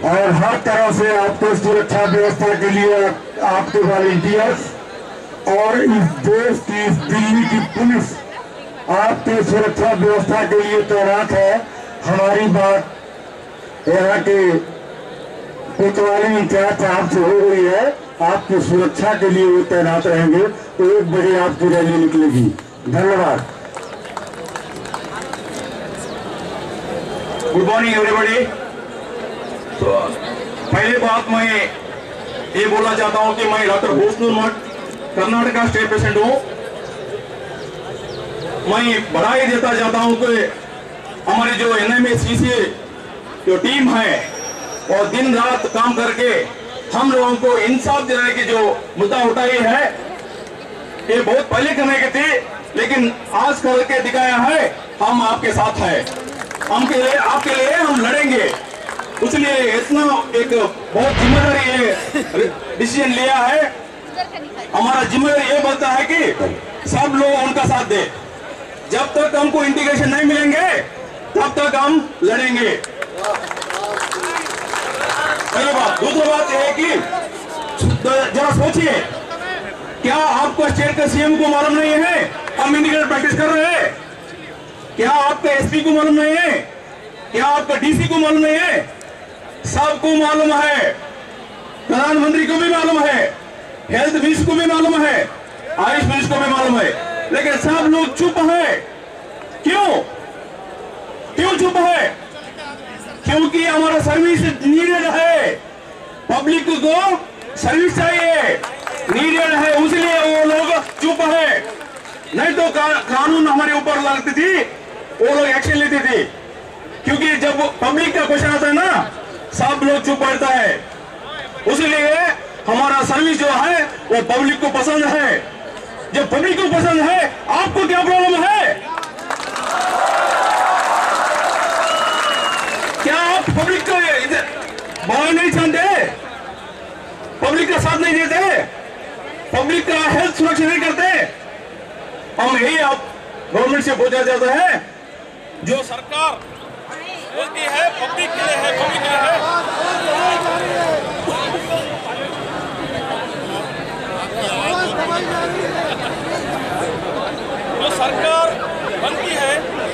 और हर तरह से आपको सुरक्षा व्यवस्था के लिए आपके वॉलंटियर्स और इस देश की, इस दिल्ली की पुलिस आपके सुरक्षा व्यवस्था के लिए तैनात है। हमारी बात यहाँ के कोतवाली इंचार्ज साहब से हो गई है, आपकी सुरक्षा के लिए वो तैनात रहेंगे। 1 बजे आपकी रैली निकलेगी। धन्यवाद। Good morning everybody. तो पहली बात मैं ये बोलना चाहता हूं कि मैं डॉक्टर भूषण मठ कर्नाटका स्टेट प्रेसिडेंट हूं। मैं बधाई देता चाहता हूं कि हमारी जो NMACC जो टीम है और दिन रात काम करके हम लोगों को इंसाफ दिलाने की जो मुद्दा उठाई है, ये बहुत पहले करने की थी, लेकिन आज करके दिखाया है। हम आपके साथ हैं, आपके लिए हम लड़ेंगे। इसलिए इतना एक बहुत जिम्मेदारी डिसीजन लिया है। हमारा जिम्मेदारी ये बनता है कि सब लोग उनका साथ दे। जब तक हमको इंटीग्रेशन नहीं मिलेंगे तब तक हम लड़ेंगे। पहली बात। दूसरी बात यह है कि जरा सोचिए, क्या आपको स्टेट का CM को मालूम नहीं है हम इंटीग्रेटेड प्रैक्टिस कर रहे हैं? क्या आपका SP को मालूम नहीं है? क्या आपका DC को मालूम नहीं है? सबको मालूम है, प्रधानमंत्री को भी मालूम है, हेल्थ मिनिस्टर को भी मालूम है, आयुष मिनिस्टर को भी मालूम है, लेकिन सब लोग चुप है। क्यों चुप है? क्योंकि हमारा सर्विस नीडेड है, पब्लिक को सर्विस चाहिए, नीडेड है, इसलिए वो लोग चुप है। नहीं तो कानून हमारे ऊपर लगती थी, वो लोग एक्शन लेते थे। क्योंकि जब पब्लिक का क्वेश्चन आता है ना, सब लोग चुप पड़ता है। इसलिए हमारा सर्विस जो है वो पब्लिक को पसंद है। जब पब्लिक को पसंद है, आपको क्या प्रॉब्लम है? क्या आप पब्लिक को बढ़ावा नहीं चाहते? पब्लिक का साथ नहीं देते? पब्लिक का हेल्थ सुरक्षा नहीं करते? हम यही आप गवर्नमेंट से पूछा जाता है, जो सरकार बोलती है पब्लिक के लिए है, पब्लिक के लिए है। जो सरकार बनती है,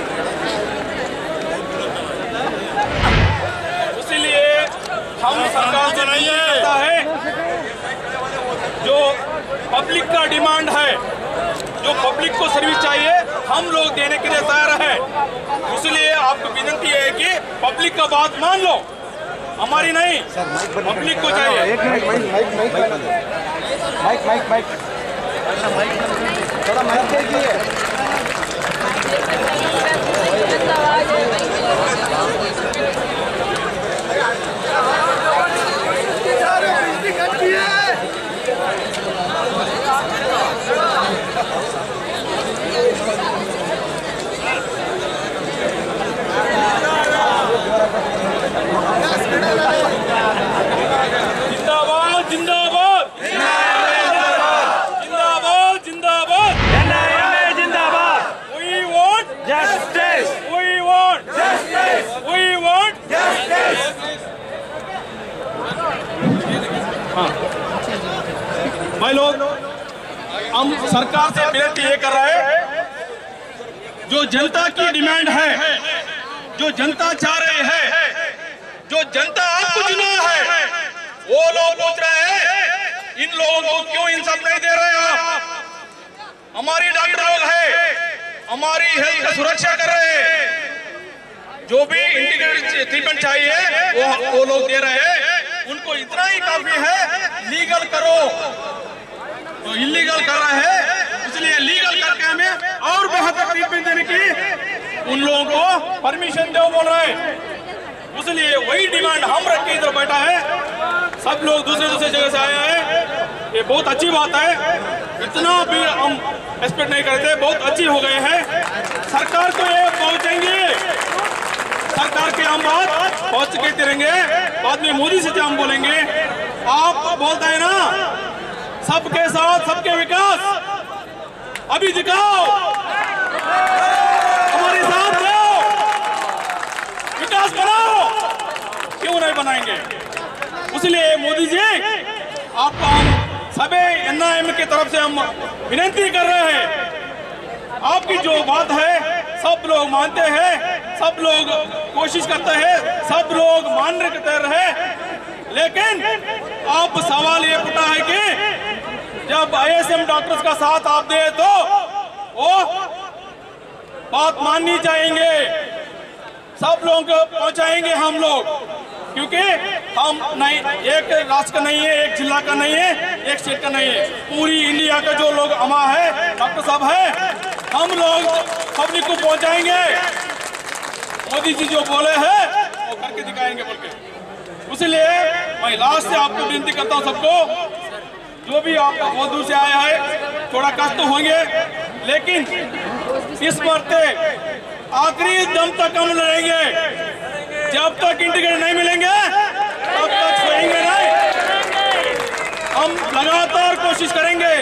इसीलिए हम सरकार से नहीं करता है। जो पब्लिक का डिमांड है, जो पब्लिक को सर्विस चाहिए, हम लोग देने के लिए तैयार है। इसलिए आपको विनती है कि पब्लिक का बात मान लो, हमारी नहीं, पब्लिक को चाहिए। थोड़ा माइक देखिए। जिंदाबाद जिंदाबाद जिंदाबाद जिंदाबाद जिंदाबाद। We want justice. we want justice. we want justice. भाई लोग, हम सरकार से विनती ये कर रहे हैं, जो जनता की डिमांड है, जो जनता चाह रही है, जो जनता आपको चुना है, वो लोग पूछ रहे हैं इन लोगों को क्यों इंसाफ नहीं दे रहे आप? हमारी डॉक्टर लोग है, हमारी हेल्थ का सुरक्षा कर रहे हैं, जो भी इंटीग्रेटेड ट्रीटमेंट चाहिए वो लोग दे रहे हैं। उनको इतना ही काफी है, लीगल करो। जो इलीगल कर रहे हैं, इसलिए लीगल करके हमें और बेहतर ट्रीटमेंट देने की उन लोगों को परमिशन दो बोल रहे हैं। इसलिए वही डिमांड हम रख के इधर बैठा है। सब लोग दूसरे जगह से आए हैं, ये बहुत अच्छी बात है। इतना भी हम एक्सपेक्ट नहीं करते, बहुत अच्छी हो गए हैं। सरकार को ये पहुंचेंगे, सरकार के हम बात पहुंच के रहेंगे। बाद में मोदी से हम बोलेंगे, आप बोलते हैं ना सबके साथ सबके विकास, अभी दिखाओ, हमारे साथ दो, विकास बनाओ। क्यों नहीं बनाएंगे? इसलिए मोदी जी आपको हम सभी NIM की तरफ से हम विनती कर रहे हैं, आपकी जो बात है सब लोग मानते हैं, सब लोग कोशिश करते हैं, सब लोग मान्य करते रहे, लेकिन अब सवाल ये उठा है कि जब ISM डॉक्टर्स का साथ आप दे तो वो बात माननी चाहेंगे, सब लोगों को पहुंचाएंगे हम लोग, क्योंकि हम नहीं एक राष्ट्र का नहीं है, एक जिला का नहीं है, एक स्टेट का नहीं है, पूरी इंडिया का जो लोग अमा है, डॉक्टर साहब है, हम लोग पब्लिक को पहुंचाएंगे। मोदी जी जो बोले हैं वो करके दिखाएंगे बोल के। इसलिए मैं लास्ट से आपको विनती करता हूं सबको, जो भी आपका बहुत दूर से आया है, थोड़ा कष्ट तो होंगे, लेकिन इस मरते आखिरी दम तक हम लड़ेंगे। जब तक इंटीग्रेट नहीं मिलेंगे तब तक सोएंगे नहीं। हम लगातार कोशिश करेंगे,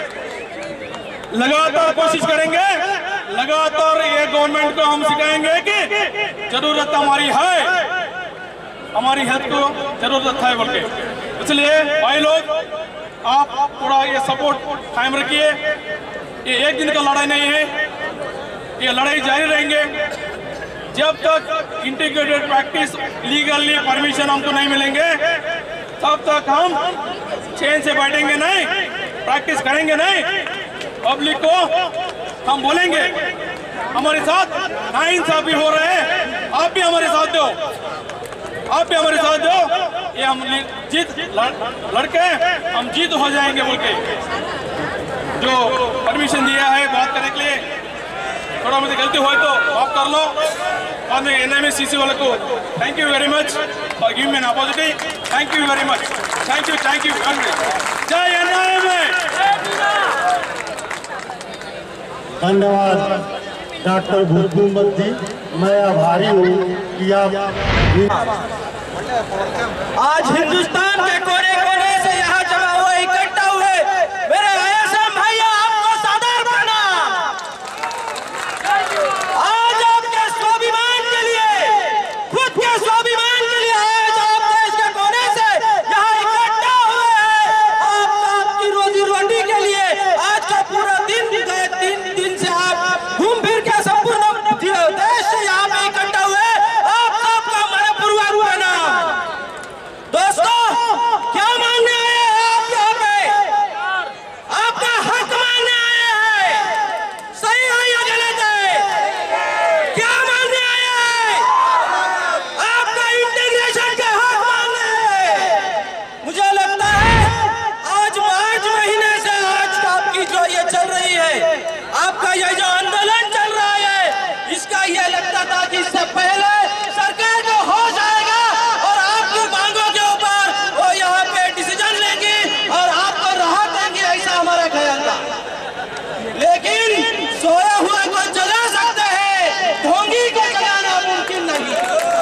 लगातार ये गवर्नमेंट को हम सिखाएंगे कि जरूरत हमारी है, हमारी हेल्थ को जरूरत है बोल के। इसलिए भाई लोग आप थोड़ा ये सपोर्ट कायम रखिए। ये एक दिन का लड़ाई नहीं है, ये लड़ाई जारी रहेंगे जब तक इंटीग्रेटेड प्रैक्टिस लीगली परमिशन हमको नहीं मिलेंगे, तब तक हम चैन से बैठेंगे नहीं, प्रैक्टिस करेंगे नहीं। पब्लिक को हम बोलेंगे हमारे साथ नाइंसाफी हो रहे हैं, आप भी हमारे साथ दो, आप भी हमारे साथ दो, ये हम जीत लड़के हम जीत हो जाएंगे बोल के जो परमिशन दिया है बात करने के लिए। थोड़ा मुझे गलती हुई तो माफ कर लो। और मैं NIMCC वाले को thank you very much for giving me an opportunity. Thank you very much, thank you जय NIM। धन्यवाद डॉक्टर भूतकुंबत जी, मैं आभारी हूँ कि आप आज हिंदुस्तान के कोने कोने से यहाँ जमा हुए, इकट्ठा हुए मेरे ISM भैया, आपको सादर प्रणाम। आज आपके स्वाभिमान के लिए, खुद के स्वाभिमान के लिए आज आप देश के कोने से यहाँ इकट्ठा हुए हैं। आपकी रोजी रोटी के लिए आज का पूरा दिन गए, 3 दिन से आप घूम फिर के संपूर्ण देश से यहाँ पे इकट्ठा हुए। आप सबका मनपूर्वक प्रणाम। दोस्तों, क्या मांगने आए हैं आप यहाँ पे? आपका हक मांगने आए हैं, सही है या गलत है? क्या मांगने आए हैं? आपका इंटीग्रेशन का हक मांगने हैं। मुझे लगता है आज मार्च महीने से आज आपकी जो ये चल रही है, आपका ये जो आंदोलन चल रहा है, इसका ये लगता था कि इससे पहले सरकार को होश आएगा और आपकी मांगों के ऊपर वो यहाँ पे डिसीजन लेंगे और आपको राहत देंगे, ऐसा हमारा ख्याल था। लेकिन सोया हुआ को जगा सकते हैं, ढोंगी को जगाना मुमकिन नहीं।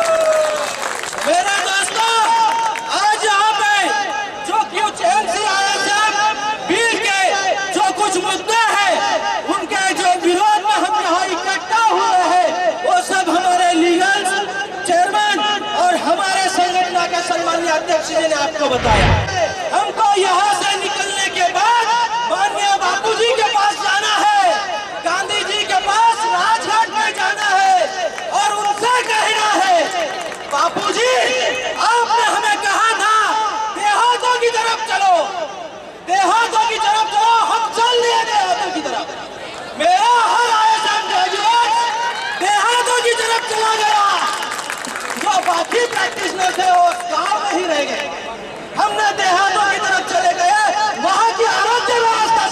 मेरे दोस्तों, आज यहाँ पे जो कुछ NIM बिल के जो कुछ मुद्दे हैं, उनके जो विरोध में हम यहाँ इकट्ठा हुए हैं, वो सब हमारे लीगल चेयरमैन और हमारे संगठन के सम्मानीय अध्यक्ष जी ने आपको बताया। हमको यहाँ से निकलने के बाद माननीय बापू जी के पास जाना है, गांधी जी के पास राजघाट में जाना है और उनसे कहना है, बापू जी आपने हमें कहा था देहातों की तरफ चलो, देहातों की तरफ चलो, हम चल लिए देहातों की तरफ। मेरा हर ISM ग्रेजुएट देहातों की तरफ चला गया, जो बाकी प्रैक्टिशनर थे वो गांव में ही रह गए। हमने देहातों की तरफ चले गए, वहां की आरोग्य व्यवस्था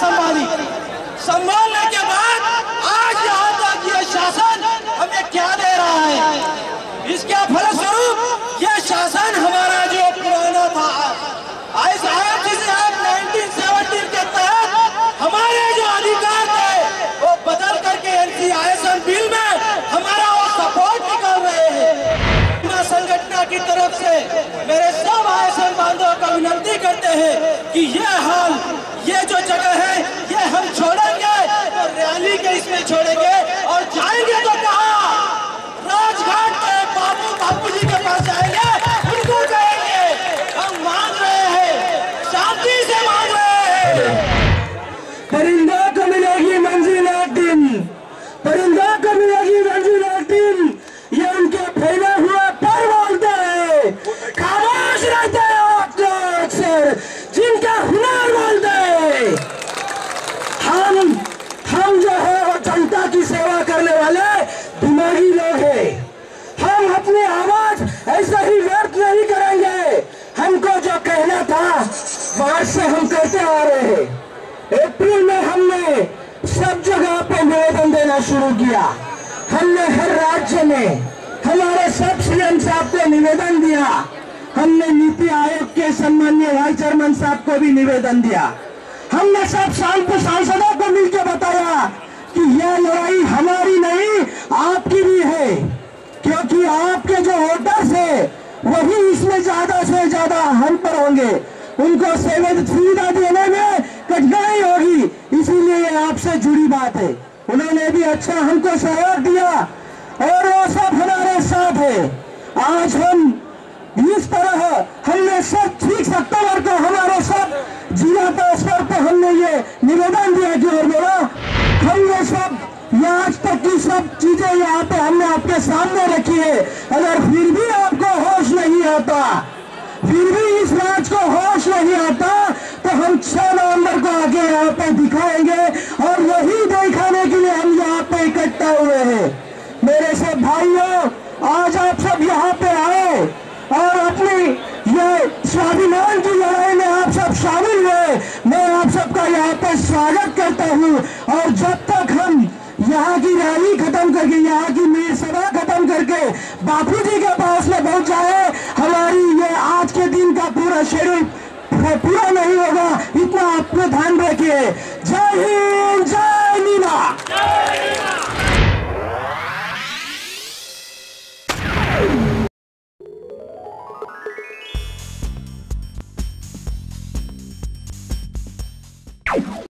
संभालने के बाद आज यहाँ तक ये शासन हमें क्या दे रहा है, इसके फलस्वरूप ये शासन हमारा जो पुराना था, जिसे आप 1917 के तहत हमारे जो अधिकार थे वो बदल करके NIM बिल में हमारा वो सपोर्ट निकाल रहे हैं। संगठन की तरफ से मेरे सब ISM बांधवों का विनती करते हैं कि ये हाल, ये जो जगह है, ये हम छोड़ेंगे तो रैली के इसमें छोड़ेंगे और जाएंगे तो कहाँ? राजघाट के बापू जी के पास जाएंगे, उनको कहेंगे हम मार्च से हम करते आ रहे हैं। अप्रैल में हमने सब जगह पे निवेदन देना शुरू किया। हमने हर राज्य में हमारे सब सीएम साहब को निवेदन दिया। हमने नीति आयोग के सम्माननीय वाइस चेयरमैन साहब को भी निवेदन दिया। हमने सब सांसदों को मिलकर बताया कि यह लड़ाई हमारी नहीं आपकी भी है, क्योंकि आपके जो वोटर्स है वही इसमें ज्यादा से ज्यादा हम पर होंगे। उनको सुविधा देने में कठिनाई होगी, इसीलिए आपसे जुड़ी बात है। उन्होंने भी अच्छा हमको सहयोग दिया और वो सब हमारे साथ है। आज हम इस तरह हमने सब 6 अक्टूबर को हमारे सब जिला स्तर पर हमने ये निवेदन दिया कि और बोला हमने सब आज तक की सब चीजें यहाँ पे हमने आपके सामने रखी है। अगर फिर भी आपको होश नहीं आता, फिर भी इस राज को होश नहीं आता, तो हम 6 नवंबर को आगे यहाँ पे दिखाएंगे और वही दिखाने के लिए हम यहाँ पे इकट्ठा हुए हैं। मेरे सब भाइयों, आज आप सब यहाँ पे आए और अपनी ये स्वाभिमान की लड़ाई में आप सब शामिल हुए। मैं आप सबका यहाँ पे स्वागत करता हूँ। और जब तक हम यहाँ की रैली खत्म करके, यहाँ की मेरी सभा खत्म करके बापू जी के पास में पहुंच जाए, हमारी ये आज के दिन का पूरा शेड्यूल पूरा नहीं होगा। इतना आपको ध्यान रखिए। जय हिंद, जय मीना।